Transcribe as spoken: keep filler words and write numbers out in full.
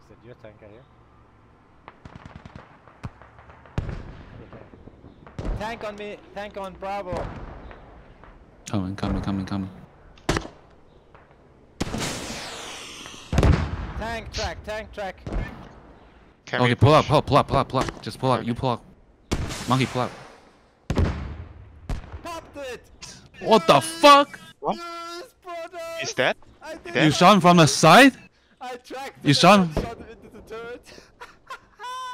Is it your tanker here? Okay. Tank on me! Tank on Bravo! Coming, coming, coming, coming. Tank track, tank track! Can Okay, we pull up, push? pull up, pull up, pull up, pull up. Just pull up, you pull up. Monkey, pull up. Popped it! What the fuck? What? Yes, brother! Is that? I did You You it! shot him from the side? I tracked You it shot and him? shot him into the turret.